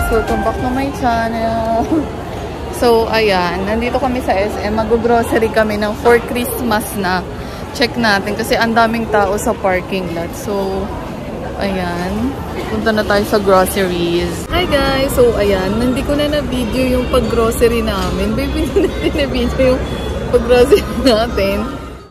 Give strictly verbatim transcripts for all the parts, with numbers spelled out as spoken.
Welcome back to my channel. So, ayan. Nandito kami sa S M. Mag-grocery kami ng for Christmas na. Check natin kasi ang daming tao sa parking lot. So, ayan. Punta na tayo sa groceries. Hi guys! So, ayan. Hindi ko na na-video yung pag-grocery namin. Baby, hindi natin na-video yung pag-grocery natin.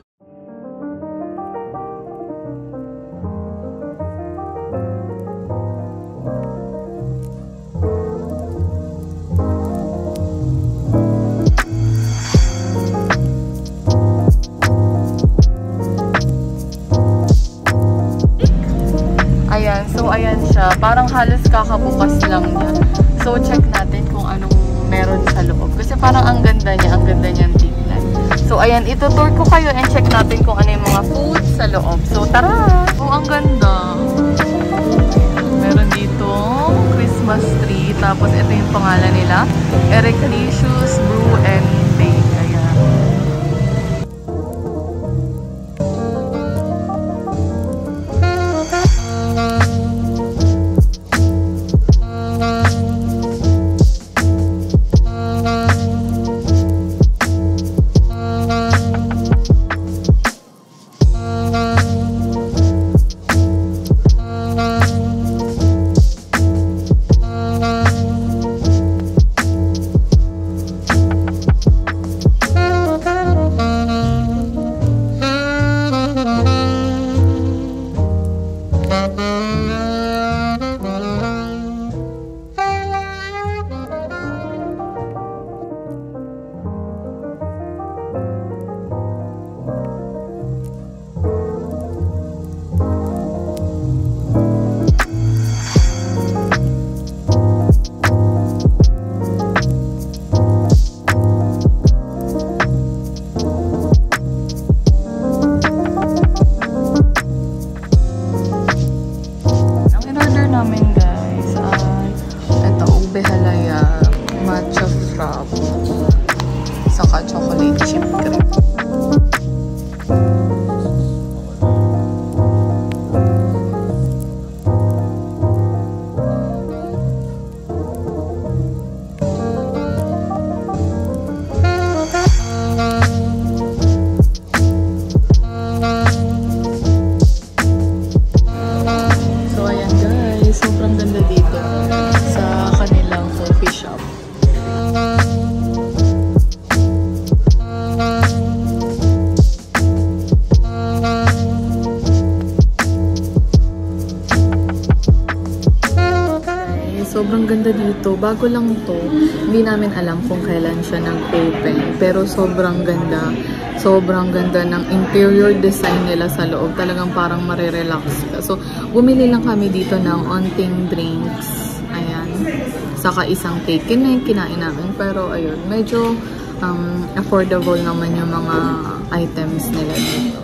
So, ayan siya. Parang halos kakabukas lang niya. So, check natin kung anong meron sa loob. Kasi parang ang ganda niya. Ang ganda niyang tignan. So, ayan. Itutour ko kayo and check natin kung ano yung mga food sa loob. So, tara! Oh, ang ganda. Meron dito Christmas tree. Tapos, ito yung pangalan nila. Ericlicious Brew and Bake. Ayan. Saka chocolate chip cream. So ayan guys, sobrang ganda dito sa kanilang coffee shop. Sobrang ganda dito. Bago lang to. Hindi namin alam kung kailan siya nag-open. Pero sobrang ganda. Sobrang ganda ng interior design nila sa loob. Talagang parang marirelax ka. So, bumili lang kami dito ng onting drinks. Ayan. Saka isang cake. Yun na yung kinain namin. Pero, ayun. Medyo um, affordable naman yung mga items nila dito.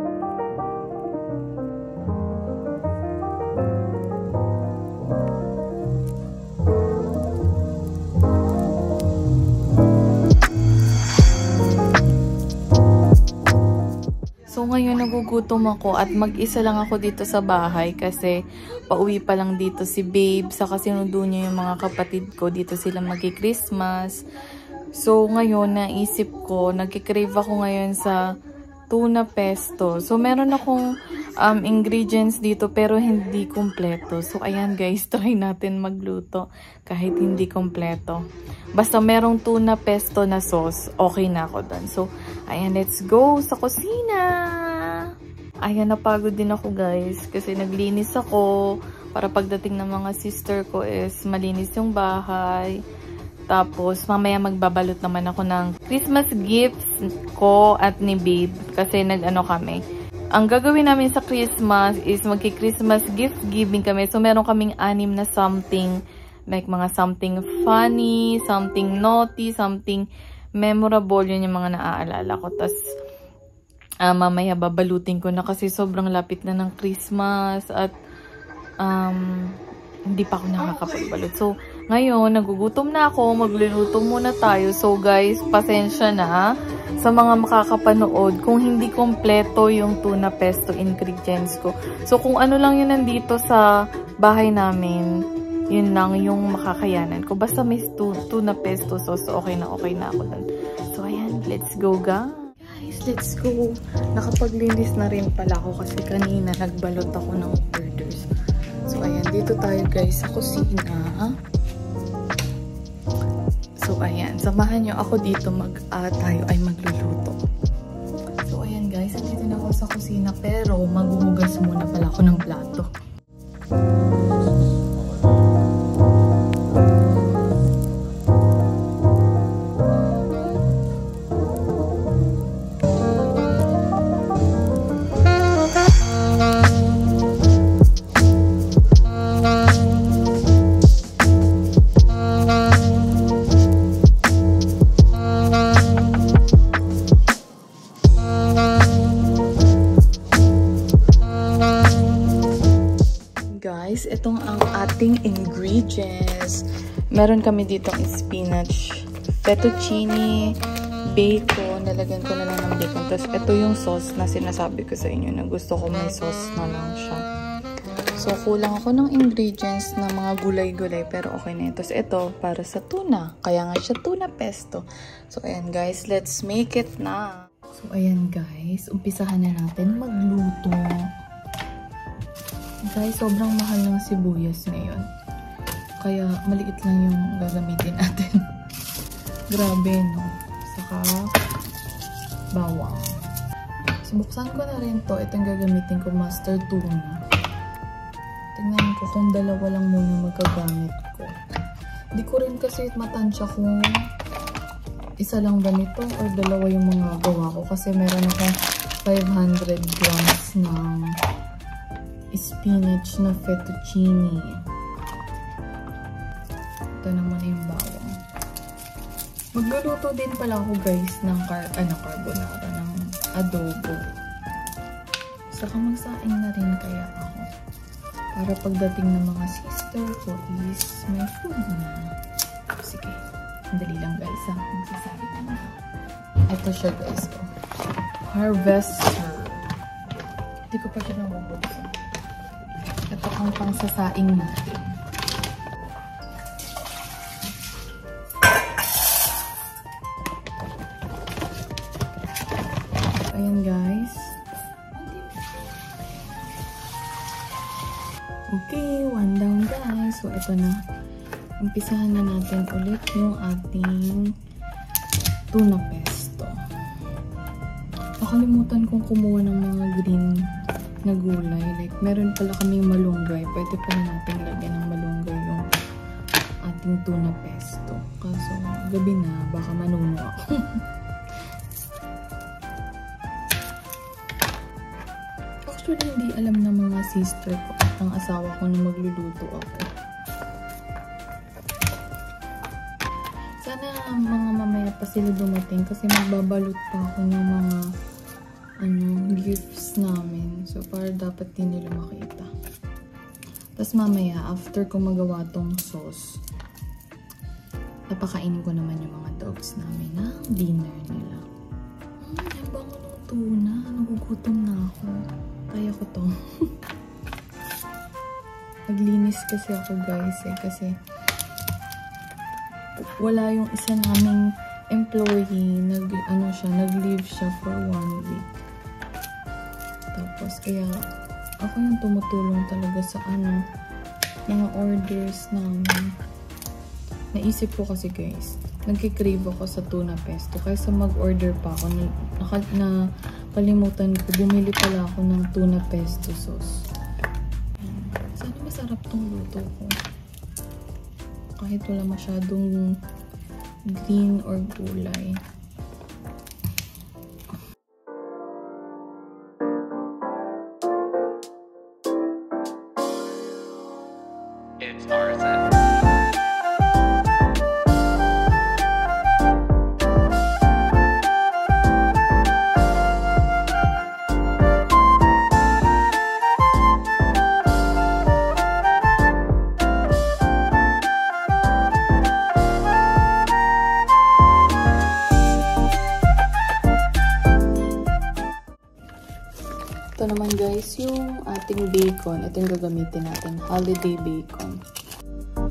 So ngayon nagugutom ako at mag-isa lang ako dito sa bahay kasi pauwi pa lang dito si Babe, saka sinundo niya yung mga kapatid ko, dito sila magi-Christmas. So ngayon naisip ko, nagki-crave ako ngayon sa tuna pesto. So meron akong um, ingredients dito pero hindi kompleto. So ayan guys, try natin magluto kahit hindi kompleto. Basta merong tuna pesto na sauce, okay na ako doon. So ayan, let's go sa kusina! Ayan, napagod din ako guys kasi naglinis ako para pagdating ng mga sister ko is malinis yung bahay. Tapos mamaya magbabalot naman ako ng Christmas gifts ko at ni Babe kasi nag-ano kami. Ang gagawin namin sa Christmas is magki-Christmas gift giving kami. So meron kaming anim na something, like mga something funny, something naughty, something memorable. Yun yung mga naaalala ko. Tapos uh, mamaya babalutin ko na kasi sobrang lapit na ng Christmas at um, hindi pa ako nakakapagbalot. So, ngayon, nagugutom na ako. Magluluto muna tayo. So, guys, pasensya na sa mga makakapanood kung hindi kompleto yung tuna pesto ingredients ko. So, kung ano lang yun nandito sa bahay namin, Yun lang yung makakayanan ko. Basta may tuna pesto sauce, okay na okay na ako dun. So, ayan. Let's go, guys. Guys, let's go. Nakapaglinis na rin pala ako kasi kanina nagbalot ako ng orders. So, ayan. Dito tayo, guys, sa kusina. So, ayan. Samahan nyo ako dito mag, uh, tayo ay magluluto. So, ayan, guys. Andito na ako sa kusina. Pero, maghuhugas muna pala ako ng plato. Guys, itong ang ating ingredients. Meron kami dito spinach, fettuccine, bacon. Nalagyan ko na lang ng bacon. Tapos ito yung sauce na sinasabi ko sa inyo na gusto ko may sauce na lang siya. So, kulang ako ng ingredients na mga gulay-gulay pero okay na ito. Tapos ito, para sa tuna. Kaya nga siya tuna pesto. So, ayan guys, let's make it na. So, ayan guys, umpisahan na natin magluto. Guys, sobrang mahal ng sibuyas ngayon. Kaya maliit lang yung gagamitin natin. Grabe, no? Saka bawang. So, buksan ko na rin to. Itong gagamitin ko, mustard tuna. Tingnan ko kung dalawa lang muna magagamit ko. Hindi ko rin kasi matansya kung isa lang ganito or dalawa yung mga gawa ko. Kasi meron akong five hundred grams ng spinach na fettuccine. Ito naman yung bawang. Magluluto din pala ako guys ng car ano, carbonara, ng adobo. Saka magsaing na rin kaya ako. Para pagdating ng mga sister ko is may food na. Sige, dali lang guys ha. Magsasaing na. Ito siya guys. Oh. Harvester. Hindi ko pa siya nabubuksan. Ito ang pangsasaing natin. Ayan guys. Okay, one down guys. So ito na. Umpisahan na natin ulit yung ating tuna pesto. Nakalimutan kong kumuha ng mga green na gulay. Like, meron pala kaming malunggay. Pwede pala natin lagyan ng malunggay yung ating tuna pesto. Kaso, gabi na, baka manuno ako. Actually, hindi alam ng mga sister ko at ang asawa ko na magluluto ako. Sana mga mamaya pa sila dumating kasi magbabalot pa ako ng mga ano, gifts namin. So, para dapat din nila makita. Tapos mamaya, after ko magawa tong sauce, napakainin ko naman yung mga dogs namin na dinner nila. Hmm, ang bango ng tuna. Nagugutom na ako. Kaya ko to. Naglinis kasi ako guys eh. Kasi wala yung isa naming employee. Nag, ano siya, nag-leave siya for one week. Tapos, kaya ako yung tumutulong talaga sa ano, mga orders namin. Naisip ko kasi guys, nagkikrave ako sa tuna pesto. Kaysa mag-order pa ako, na, na kalimutan ko, bumili pala ako ng tuna pesto sauce. Sana masarap tong luto ko. Kahit wala masyadong green or gulay. It's Arsen. Ito naman guys, yung ating bacon. Ito yung gagamitin natin. Holiday bacon.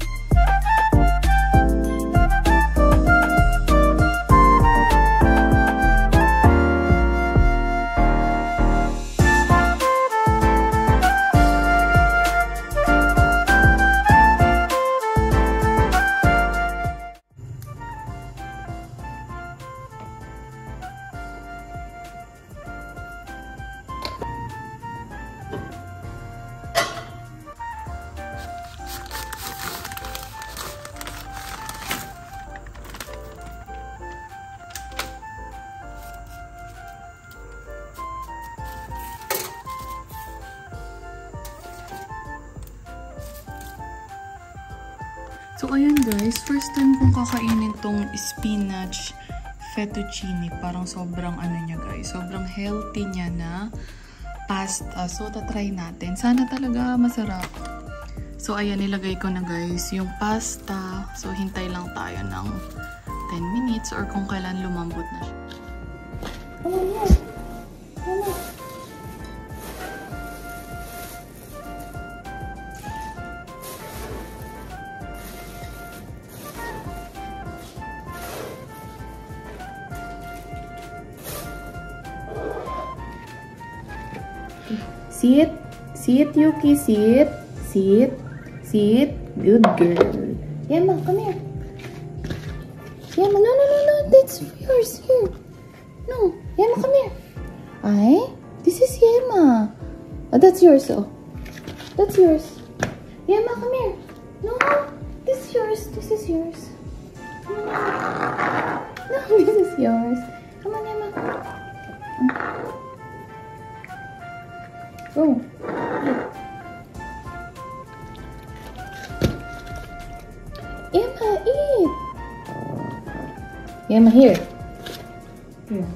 So, ayan guys, first time kong kakainin tong spinach fettuccine. Parang sobrang ano niya guys, sobrang healthy niya na pasta. So, tatry natin. Sana talaga masarap. So, ayan, nilagay ko na guys yung pasta. So, hintay lang tayo ng ten minutes or kung kailan lumambot na siya. Come on here. Come on. Sit. Sit, Yuki. Sit. Sit. Sit. Good girl. Yema, come here. Yema, no, no, no, no. That's yours. Here. No. Yema, come here. Ay, this is Yema. Oh, that's yours, oh. That's yours. Yema, come here. No, this is yours. This is yours. No, this is yours. Come on, Yema. Oh. Yema, eat. Yema, here. Here.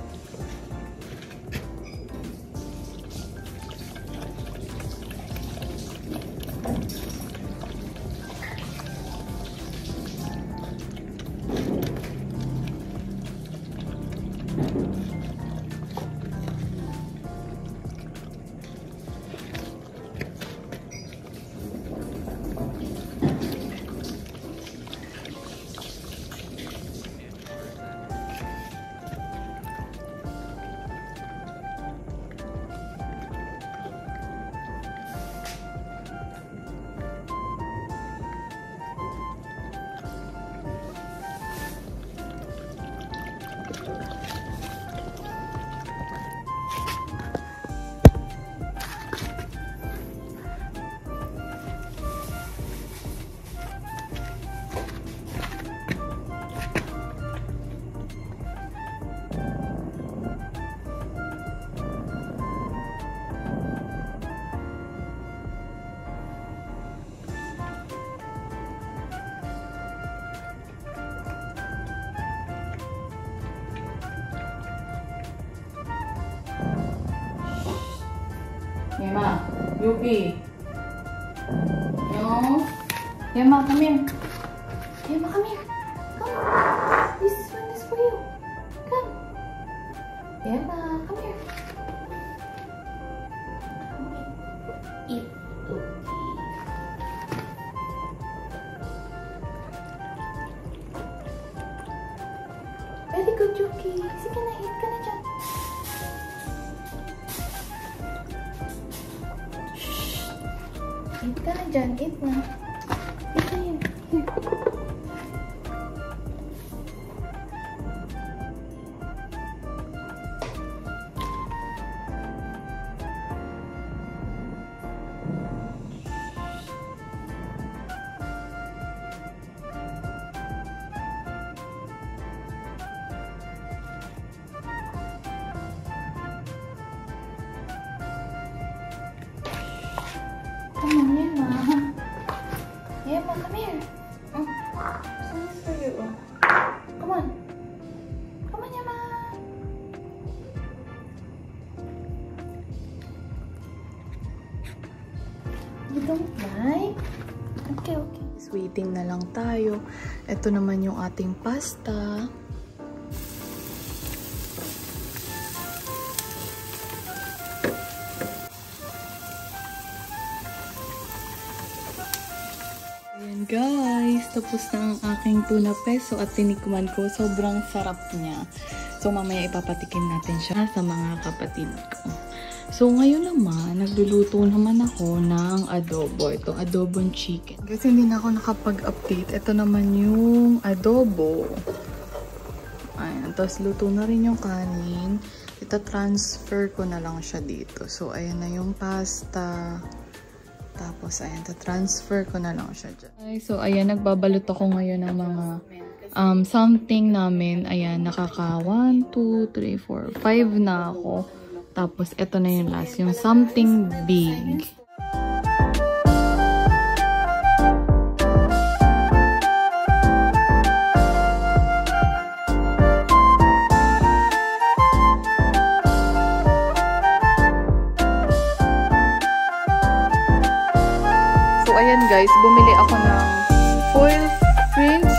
Yema, Yuki. No. Yema, come here. Yema, come here. Come. This one is for you. Come. Yema, come here. Eat. Very good, Yuki. Sige na, eat ka na dyan. Eat ka na dyan. Eat na. Eat na yun. Here. Come on, Yema. Yema, come here. Mm. This is for you. Come on. Come on, Yema. You don't like? Okay, okay. Waiting na lang tayo. Ito naman yung ating pasta. Ayan guys, tapos na ang aking tuna peso at tinikman ko. Sobrang sarap niya. So mamaya ipapatikin natin siya sa mga kapatid ko. So ngayon naman, nagluluto naman ako ng adobo. Itong adobong chicken. Kasi hindi na ako nakapag-update. Ito naman yung adobo. Ayan, tapos luto na rin yung kanin. Ito transfer ko na lang siya dito. So ayan na yung pasta. Tapos, ayan, transfer ko na lang siya dyan. Okay, so, ayan, nagbabalot ako ngayon ng mga um, something namin. Ayan, nakaka one, two, three, four, five na ako. Tapos, ito na yung last, yung something big. guys, bumili ako ng foil print